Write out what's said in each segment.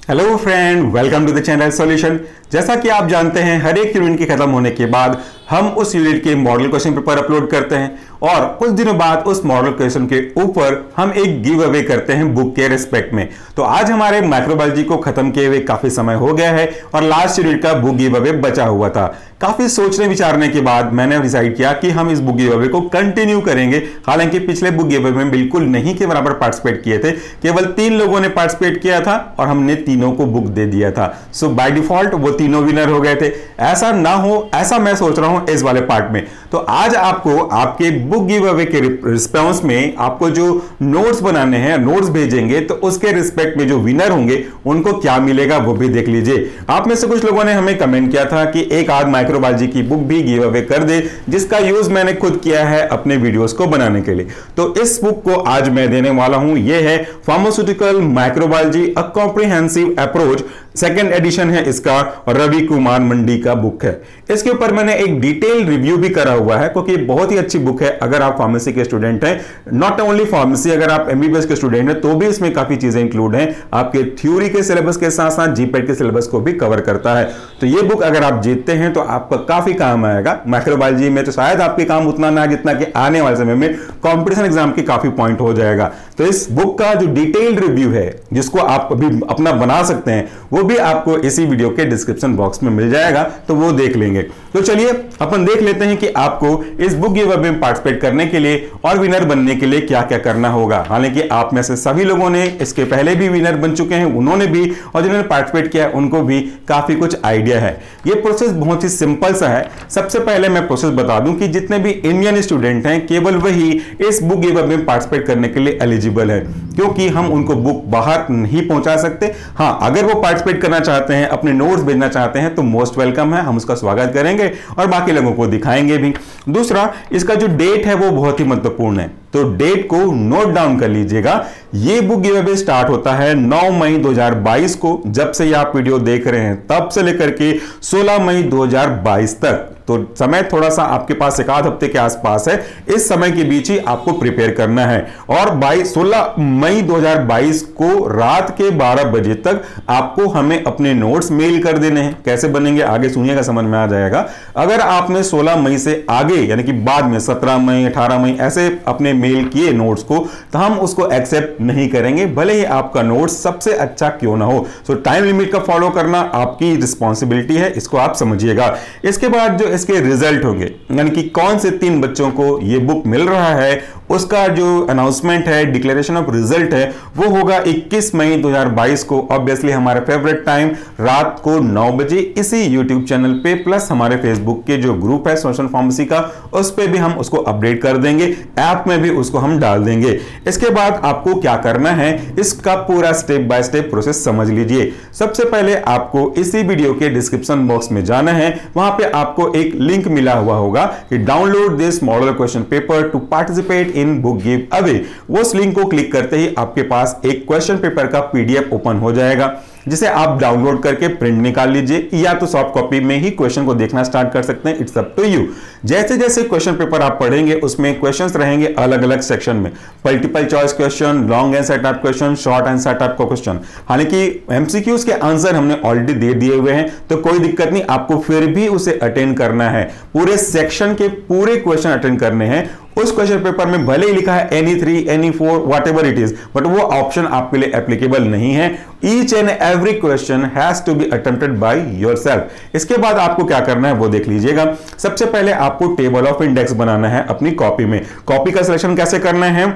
Hello friend, welcome to the channel solution. जैसा कि आप जानते हैं, हर एक यूनिट के खत्म होने के बाद हम उस यूनिट के मॉडल क्वेश्चन पेपर अपलोड करते हैं और कुछ दिनों बाद उस मॉडल क्वेश्चन के ऊपर हम एक गिव अवे करते हैं बुक के रिस्पेक्ट में। तो आज हमारे माइक्रोबायोलॉजी को खत्म किए हुए काफी समय हो गया है और लास्ट यूनिट का बुक गिव अवे बचा हुआ था। काफी सोचने विचारने के बाद मैंने डिसाइड किया कि हम इस बुक गिव अवे को कंटिन्यू करेंगे। हालांकि पिछले बुक गिव अवे में बिल्कुल नहीं के बराबर पार्टिसिपेट किए थे, केवल 3 लोगों ने पार्टिसिपेट किया था और हमने तीनों को बुक दे दिया था। सो बाय डिफॉल्ट वो तीनों विनर हो गए थे। ऐसा ना हो, ऐसा मैं सोच रहा हूं इस वाले पार्ट में। तो आज आपको आपके बुक गिव अवे के रिस्पॉन्स में आपको जो नोट्स बनाने हैं, नोट्स भेजेंगे, तो उसके रिस्पेक्ट में जो विनर होंगे उनको क्या मिलेगा वो भी देख लीजिए। आप में से कुछ लोगों ने हमें कमेंट किया था कि एक आध माइक्रोबायोलॉजी की बुक भी गिव अवे कर दे, जिसका यूज मैंने खुद किया है अपने वीडियोस को बनाने के लिए। तो इस बुक को आज मैं देने वाला हूं। यह है pharmaceutical microbiology a comprehensive approach, second edition है इसका और रवि कुमार मंडी का बुक है। इसके ऊपर मैंने एक डिटेल रिव्यू भी करा हुआ है क्योंकि बहुत ही अच्छी बुक है। अगर आप फार्मेसी के स्टूडेंट हैं, नॉट ओनली फार्मेसी, अगर आप एमबीबीएस के स्टूडेंट हैं तो भी इसमें काफी चीजें इंक्लूड हैं। आपके थ्योरी के सिलेबस के साथ साथ जीपेट के सिलेबस को भी कवर करता है। तो ये बुक अगर आप जीतते हैं तो आपका काफी काम आएगा। माइक्रोबायोलॉजी में तो शायद आपके काम उतना ना जितना कि आने वाले समय में कॉम्पिटिशन एग्जाम के काफी पॉइंट हो जाएगा। तो इस बुक का जो डिटेल्ड रिव्यू है, जिसको आप अभी अपना बना सकते हैं, वो भी आपको इसी वीडियो के डिस्क्रिप्शन बॉक्स में मिल जाएगा, तो वो देख लेंगे। तो चलिए अपन देख लेते हैं कि आपको इस बुक गिव अवे में पार्टिसिपेट करने के लिए और विनर बनने के लिए क्या क्या करना होगा। हालांकि आप में से सभी लोगों ने इसके पहले भी विनर बन चुके हैं, उन्होंने भी, और जिन्होंने पार्टिसिपेट किया उनको भी काफी कुछ आइडिया है। ये प्रोसेस बहुत ही सिंपल सा है। सबसे पहले मैं प्रोसेस बता दूं कि जितने भी इंडियन स्टूडेंट हैं केवल वही इस बुक गिव अवे में पार्टिसिपेट करने के लिए एलिजिबल है, क्योंकि हम उनको बुक बाहर नहीं पहुंचा सकते। हाँ, अगर वो पार्टिसिपेट करना चाहते हैं, अपने नोट्स भेजना चाहते हैं, तो मोस्ट वेलकम है, हम उसका स्वागत करेंगे और बाकी लोगों को दिखाएंगे भी। दूसरा, इसका जो डेट है वो बहुत ही महत्वपूर्ण है, तो डेट को नोट डाउन कर लीजिएगा। ये बुक गिव अवे स्टार्ट होता है 9 मई 2022 को। जब से ये आप वीडियो देख रहे हैं तब से लेकर के 16 मई 2022 तक, तो समय थोड़ा सा आपके पास एक आध हफ्ते के आसपास है। इस समय के बीच ही आपको प्रिपेयर करना है और 16 मई 2022 को रात के 12 बजे तक आपको हमें अपने नोट्स मेल कर देने हैं। कैसे बनेंगे आगे सुनिएगा, समझ में आ जाएगा। अगर आपने 16 मई से आगे यानी कि बाद में 17 मई 18 मई ऐसे अपने मेल किए नोट्स को, तो हम उसको एक्सेप्ट नहीं करेंगे, भले ही आपका नोट्स सबसे अच्छा क्यों ना हो। सो टाइम लिमिट का फॉलो करना आपकी रिस्पॉन्सिबिलिटी है, इसको आप समझिएगा। इसके बाद जो इसके रिजल्ट होंगे, यानी कि कौन से 3 बच्चों को ये बुक मिल रहा है, उसका जो अनाउंसमेंट है, डिक्लेरेशन ऑफ रिजल्ट है, वो होगा 21 मई 2022 को। ऑब्वियसली हमारा फेवरेट टाइम रात को 9 बजे इसी यूट्यूब चैनल पे, प्लस हमारे फेसबुक के जो ग्रुप है सोशल फार्मेसी का, उस पे भी हम उसको अपडेट कर देंगे, ऐप में भी उसको हम डाल देंगे। इसके बाद आपको क्या करना है, इसका पूरा स्टेप बाय स्टेप प्रोसेस समझ लीजिए। सबसे पहले आपको इसी वीडियो के डिस्क्रिप्शन बॉक्स में जाना है। वहां पे आपको एक लिंक मिला हुआ होगा कि download this model question paper to participate in book give away. उस लिंक को क्लिक करते ही आपके पास एक क्वेश्चन पेपर का पीडीएफ ओपन हो जाएगा, जिसे आप डाउनलोड करके प्रिंट निकाल लीजिए, या तो सॉफ्ट कॉपी में ही क्वेश्चन को देखना स्टार्ट कर सकते हैं। It's up to you. जैसे जैसे क्वेश्चन पेपर आप पढ़ेंगे उसमें क्वेश्चंस रहेंगे अलग अलग सेक्शन में, multiple choice question, long answer type question, short answer type का क्वेश्चन। हालांकि एमसीक्यूज के आंसर हमने ऑलरेडी दे दिए हुए हैं, तो कोई दिक्कत नहीं, आपको फिर भी उसे अटेंड करना है। पूरे सेक्शन के पूरे क्वेश्चन अटेंड करने हैं। उस क्वेश्चन पेपर में भले ही लिखा है any 3, any 4, whatever it is, but वो ऑप्शन आपके लिए एप्लीकेबल नहीं है। Each and every question has to be attempted by yourself. इसके बाद आपको क्या करना है वो देख लीजिएगा। सबसे पहले आपको टेबल ऑफ इंडेक्स बनाना है अपनी कॉपी में। कॉपी का सिलेक्शन कैसे करना है,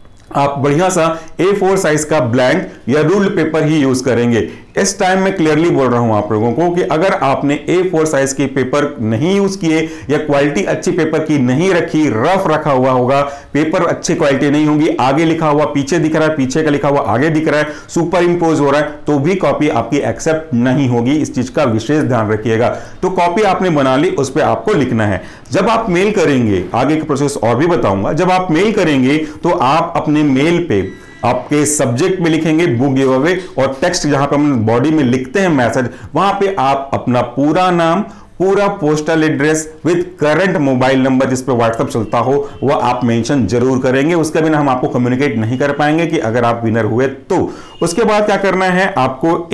आप बढ़िया सा A4 साइज का ब्लैंक या रूल्ड पेपर ही यूज करेंगे। इस टाइम में क्लियरली बोल रहा हूं आप लोगों को कि अगर आपने A4 साइज के पेपर नहीं यूज किए या क्वालिटी अच्छी पेपर की नहीं रखी, रफ रखा हुआ होगा, पेपर अच्छी क्वालिटी नहीं होगी, आगे लिखा हुआ पीछे दिख रहा है, पीछे का लिखा हुआ आगे दिख रहा है, सुपर इंपोज हो रहा है, तो भी कॉपी आपकी एक्सेप्ट नहीं होगी। इस चीज का विशेष ध्यान रखिएगा। तो कॉपी आपने बना ली, उस पर आपको लिखना है। जब आप मेल करेंगे, आगे का प्रोसेस और भी बताऊंगा, जब आप मेल करेंगे तो आप अपने मेल पे आपके सब्जेक्ट में लिखेंगे बुक गिव अवे, और टेक्स्ट जहां पर हम बॉडी में लिखते हैं मैसेज, वहां पे आप अपना पूरा नाम, पूरा postal address with current mobile number जिस पे व्हाट्सएप चलता हो वह आप मेंशन जरूर करेंगे। उसके बिना हम आपको कम्युनिकेट नहीं कर पाएंगे कि अगर आप विनर हुए तो। उसके बाद क्या करना है, आपको एक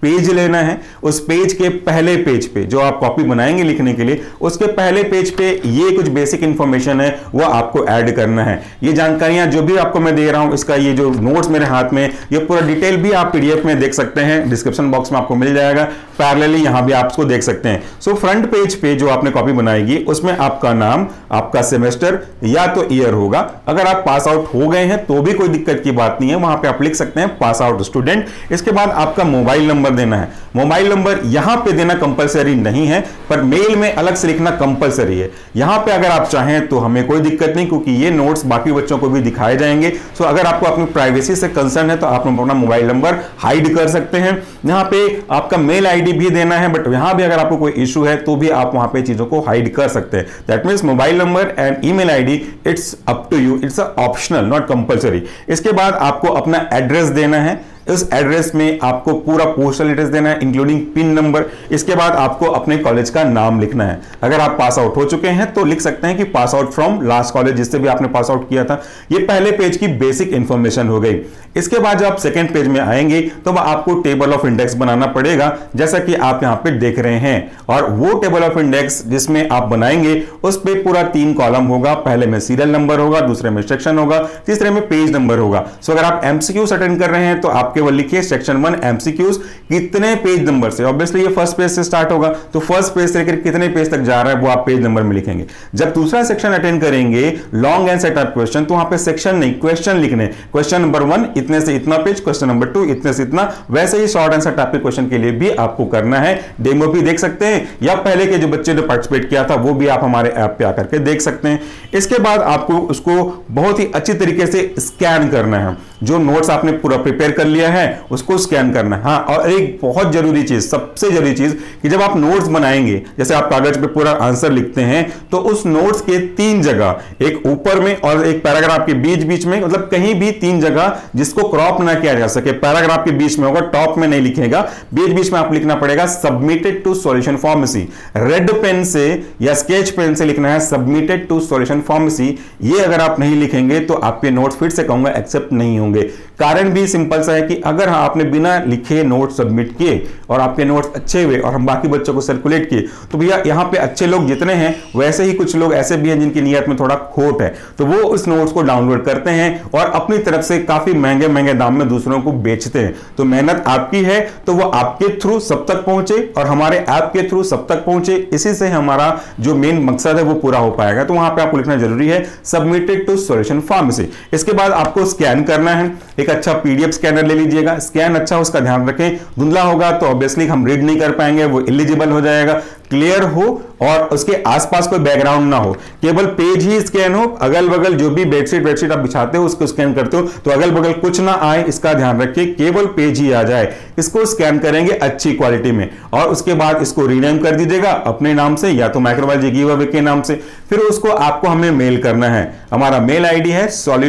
पेज लेना है, उस पेज के पहले पेज पे जो आप कॉपी बनाएंगे लिखने के लिए, उसके पहले पेज पे ये कुछ बेसिक इंफॉर्मेशन है वो आपको ऐड करना है। ये जानकारियां जो भी आपको मैं दे रहा हूं, इसका ये जो नोट्स मेरे हाथ में, ये पूरा डिटेल भी आप पीडीएफ में देख सकते हैं, डिस्क्रिप्शन बॉक्स में आपको मिल जाएगा, पैरेलली यहां भी आप उसको देख सकते हैं। सो फ्रंट पेज पे जो आपने कॉपी बनाएगी उसमें आपका नाम, आपका सेमेस्टर या तो ईयर होगा। अगर आप पास आउट हो गए हैं तो भी कोई दिक्कत की बात नहीं है, वहां पे आप लिख सकते हैं पास आउट स्टूडेंट। इसके बाद आपका मोबाइल नंबर देना है। मोबाइल नंबर यहां पे देना कंपलसरी नहीं है, पर मेल में अलग से लिखना कंपलसरी है। यहां पे अगर आप चाहें तो हमें कोई दिक्कत नहीं, क्योंकि ये नोट्स बाकी बच्चों को भी दिखाए जाएंगे। सो अगर आपको अपनी प्राइवेसी से कंसर्न है तो आप अपना मोबाइल नंबर हाइड कर सकते हैं। यहां पे आपका मेल आईडी भी देना है, बट यहां भी अगर आपको कोई इशू है तो भी आप वहां पे चीजों को हाइड कर सकते हैं। That means mobile number and email ID it's up to you, it's optional not compulsory. इसके बाद आपको अपना एड्रेस देना है। इस एड्रेस में आपको पूरा पोस्टल एड्रेस देना है इंक्लूडिंग पिन नंबर। इसके बाद आपको अपने कॉलेज का नाम लिखना है। अगर आप पास आउट हो चुके हैं तो लिख सकते हैं कि pass out from last college, जिससे भी आपने पास आउट किया था। ये पहले पेज की बेसिक इंफॉर्मेशन हो गई। इसके बाद जब आप सेकंड पेज में आएंगे तो आपको टेबल ऑफ इंडेक्स बनाना पड़ेगा, जैसा कि आप यहां पे देख रहे हैं। और वो टेबल ऑफ इंडेक्स जिसमें आप बनाएंगे उस पे पूरा 3 कॉलम होगा। पहले में सीरियल नंबर होगा, दूसरे में सेक्शन होगा, तीसरे में पेज नंबर होगा। सो अगर आप एमसीक्यूज अटेंड कर रहे हैं तो आप केवल लिखिए सेक्शन 1 एमसीक्यूज कितने पेज नंबर से। ऑब्वियसली ये फर्स्ट पेज से स्टार्ट होगा, तो फर्स्ट पेज से लेकर कितने पेज तक जा रहा है वो आप पेज नंबर में लिखेंगे। जब दूसरा सेक्शन अटेंड करेंगे लॉन्ग आंसर टाइप क्वेश्चन, तो वहां पे सेक्शन नहीं क्वेश्चन लिखने। क्वेश्चन नंबर 1 इतने से इतना पेज, क्वेश्चन नंबर 2 इतने से इतना। वैसे ही शॉर्ट आंसर टाइप के क्वेश्चन के लिए भी आपको करना है। डेमो भी देख सकते हैं, या पहले के जो बच्चे ने पार्टिसिपेट किया था वो भी आप हमारे ऐप पे आकर के देख सकते हैं। इसके बाद आपको उसको बहुत ही अच्छी तरीके से स्कैन करना है। जो नोट्स आपने पूरा प्रिपेयर कर लिया है उसको स्कैन करना है। हाँ, और एक बहुत जरूरी चीज, सबसे जरूरी चीज, कि जब आप नोट्स बनाएंगे, जैसे आप कागज पे पूरा आंसर लिखते हैं, तो उस नोट्स के 3 जगह, एक ऊपर में और एक पैराग्राफ के बीच बीच में, मतलब कहीं भी 3 जगह जिसको क्रॉप ना किया जा सके। पैराग्राफ के बीच में होगा, टॉप में नहीं लिखेगा, बीच बीच में आप लिखना पड़ेगा submitted to solution pharmacy. Red pen से या स्केच पेन से लिखना है सबमिटेड टू सॉल्यूशन फार्मेसी। ये अगर आप नहीं लिखेंगे तो आपके नोट्स फिर से कहूंगा एक्सेप्ट नहीं होंगे। कारण भी सिंपल सा है कि अगर आपने बिना लिखे नोट सबमिट किए और आपके नोट्स अच्छे हुए और हम बाकी बच्चों को सर्कुलेट किए, तो भैया यहां पे अच्छे लोग जितने हैं वैसे ही कुछ लोग ऐसे भी हैं जिनकी नियत में थोड़ा खोट है, तो वो उस नोट्स को डाउनलोड करते हैं और अपनी तरफ से काफी महंगे महंगे दाम में दूसरों को बेचते हैं। तो मेहनत आपकी है तो वो आपके थ्रू सब तक पहुंचे और हमारे ऐप के थ्रू सब तक पहुंचे। इसी से हमारा जो मेन मकसद है वो पूरा हो पाएगा। तो वहां पे आपको लिखना जरूरी है सबमिटेड टू सॉल्यूशन फार्मेसी। इसके बाद आपको स्कैन करना है। एक अच्छा पीडीएफ स्कैनर ले लीजिएगा। स्कैन अच्छा उसका ध्यान रखें, धुंधला होगा तो ऑब्वियसली हम रीड नहीं कर पाएंगे, वो इलिजिबल हो जाएगा। क्लियर हो और उसके आसपास कोई बैकग्राउंड ना हो, केवल पेज ही स्कैन हो। अगल बगल जो भी बेडशीट आप बिछाते हो उसको स्कैन करते हो तो अगल बगल कुछ ना आए, इसका ध्यान रखिए, केवल पेज ही आ जाए। इसको स्कैन करेंगे अच्छी क्वालिटी में और उसके बाद इसको रीनेम कर दीजिएगा अपने नाम से या तो माइक्रोबायोलॉजी गिव अवे के नाम से। फिर उसको आपको हमें मेल करना है। हमारा मेल आईडी है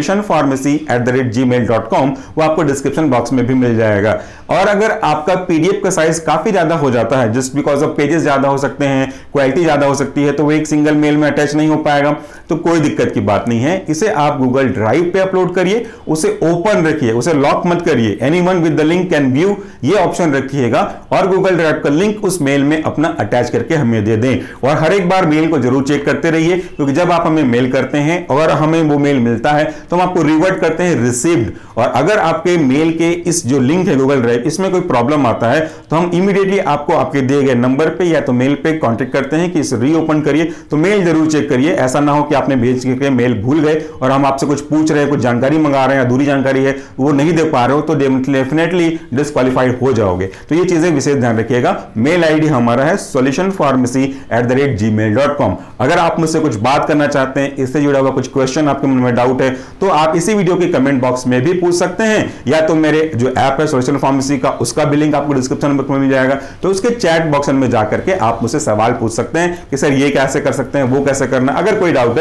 solutionpharmacy@gmail.com, वो आपको डिस्क्रिप्शन बॉक्स में भी मिल जाएगा। और अगर आपका पीडीएफ का साइज काफी ज्यादा हो जाता है, जस्ट बिकॉज ऑफ पेजेस ज्यादा हो सकते हैं, क्वालिटी ज्यादा हो सकती है, तो वो एक सिंगल मेल में अटैच नहीं हो पाएगा, तो कोई दिक्कत की बात नहीं है। इसे आप गूगल ड्राइव पे अपलोड करिए, उसे ओपन रखिए, उसे लॉक मत करिए। Anyone with the link can view, ये ऑप्शन रखिएगा और गूगल ड्राइव का लिंक उस मेल में अपना अटैच करके हमें दे दें। और हर एक बार मेल को जरूर चेक करते रहिए, क्योंकि जब आप हमें मेल करते हैं और हमें वो मेल मिलता है तो हम आपको रिवर्ट करते हैं रिसीव्ड। और अगर आपके मेल के इस जो लिंक है गूगल ड्राइव, इसमें कोई प्रॉब्लम आता है तो हम इमीडिएटली आपको आपके दिए गए नंबर पे या तो मेल पे कांटेक्ट करते हैं कि इसे रीओपन करिए। तो मेल जरूर चेक करिए, ऐसा ना हो कि आपने भेज के मेल भूल गए और हम आपसे कुछ पूछ रहे हैं, कुछ जानकारी मंगा रहे हैं, अधूरी जानकारी है वो नहीं दे पा रहे हो, तो डेफिनेटली डिस्क्वालीफाइड हो जाओगे। तो ये चीजें विशेष ध्यान रखिएगा। मेल आईडी हमारा है solutionpharmacy@gmail.com। अगर आप मुझसे कुछ बात करना चाहते हैं, इससे जुड़ा हुआ कुछ क्वेश्चन आपके मन में डाउट है, तो आप इसी वीडियो के कमेंट बॉक्स में भी पूछ सकते हैं, या तो मेरे जो ऐप है सोल्यूशन फार्मेसी का, उसका भी लिंक आपको डिस्क्रिप्शन बॉक्स में मिल जाएगा, तो उसके चैट बॉक्स में जाकर के आप मुझसे सवाल पूछ सकते हैं कि सर ये कैसे कर सकते हैं, वो कैसे करना। अगर कोई डाउट है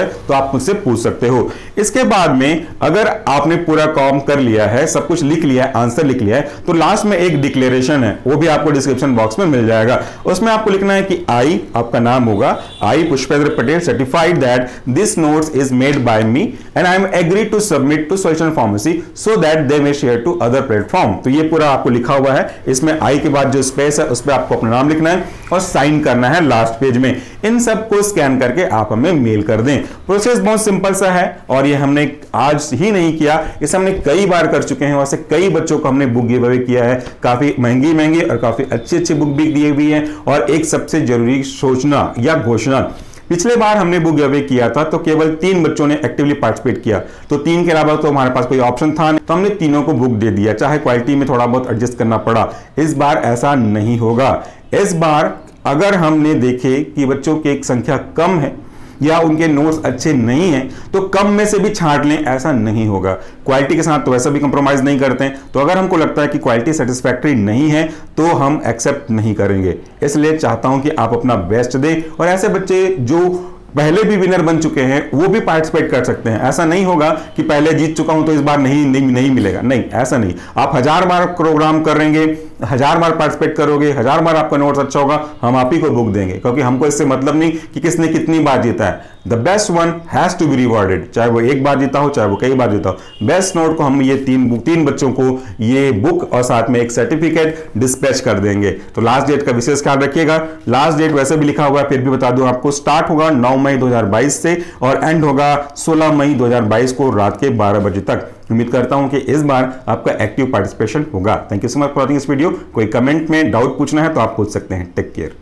है तो आप मुझसे पूछ सकते हो। इसके बाद में अगर आपने पूरा काम कर लिया है, सब कुछ लिख लिया है, आंसर लिख लिया है, तो लास्ट में एक डिक्लेरेशन है, वो भी आपको डिस्क्रिप्शन बॉक्स में मिल जाएगा। उसमें आपको लिखना है कि आई, आपका नाम होगा, I Pushpendra Patel certified that this notes is made by me and I am agree to submit to solution pharmacy so that they may share to other platform. तो ये पूरा आपको लिखा हुआ है, इसमें आई के बाद जो स्पेस है उस पर आपको अपना नाम लिखना है और साइन करना है लास्ट पेज में। इन सब को स्कैन करके आप हमें मेल कर दें। प्रोसेस बहुत सिंपल सा है और ये हमने आज ही नहीं किया, इसे हमने कई बार कर चुके हैं। वैसे कई बच्चों को हमने बुक गिव अवे किया है, काफी महंगी और काफी अच्छी बुक भी दी हुई है। और एक सबसे जरूरी सूचना या घोषणा, पिछले बार हमने बुक गिव अवे किया था तो केवल 3 बच्चों ने एक्टिवली पार्टिसिपेट किया, तो 3 के अलावा तो हमारे पास कोई ऑप्शन था नहीं, तो हमने तीनों को बुक दे दिया, चाहे क्वालिटी में थोड़ा बहुत एडजस्ट करना पड़ा। इस बार ऐसा नहीं होगा। इस बार अगर हमने देखे कि बच्चों की एक संख्या कम है या उनके नोट्स अच्छे नहीं हैं तो कम में से भी छांट लें, ऐसा नहीं होगा। क्वालिटी के साथ तो वैसा भी कंप्रोमाइज नहीं करते हैं, तो अगर हमको लगता है कि क्वालिटी सेटिस्फैक्टरी नहीं है तो हम एक्सेप्ट नहीं करेंगे। इसलिए चाहता हूं कि आप अपना बेस्ट दें और ऐसे बच्चे जो पहले भी विनर बन चुके हैं वो भी पार्टिसिपेट कर सकते हैं। ऐसा नहीं होगा कि पहले जीत चुका हूं तो इस बार नहीं मिलेगा, नहीं, ऐसा नहीं। आप 1000 बार प्रोग्राम करेंगे, 1000 बार पार्टिसिपेट करोगे, 1000 बार आपका नोट्स अच्छा होगा, हम आप ही को बुक देंगे, क्योंकि हमको इससे मतलब नहीं कि किसने कितनी बार जीता है। The best one has to be rewarded, चाहे वो एक बार जीता हो चाहे वो कई बार जीता हो। बेस्ट नोट को हम ये 3 बच्चों को ये बुक और साथ में एक सर्टिफिकेट डिस्पैच कर देंगे। तो लास्ट डेट का विशेष ख्याल रखिएगा। लास्ट डेट वैसे भी लिखा हुआ है, फिर भी बता दूं आपको, स्टार्ट होगा 9 मई 2022 से और एंड होगा 16 मई 2022 को रात के 12 बजे तक। उम्मीद करता हूं कि इस बार आपका एक्टिव पार्टिसिपेशन होगा। Thank you so much for watching this video. कोई कमेंट में डाउट पूछना है तो आप पूछ सकते हैं। Take care.